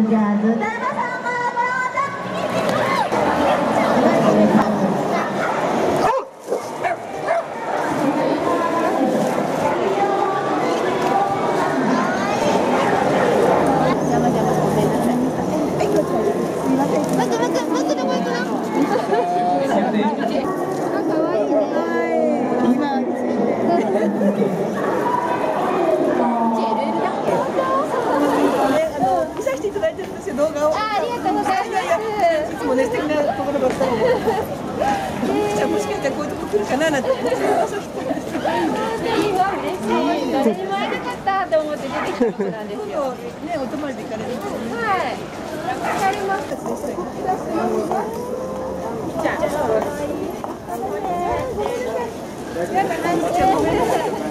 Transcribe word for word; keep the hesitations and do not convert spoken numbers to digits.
ンジャーズ田中さんもど見させていただいてるんですよ、動画を。 あ、ありがとうございます。 いつもね、素敵なところばっかりで。じゃあ、もしかしたらこういうとこ来るかななんて。 嬉しい。誰にも会えなかったと思って出てきたとこなんですよ。 ね、お泊まりで行かれるんですよね。 はい。わかります。じゃあ。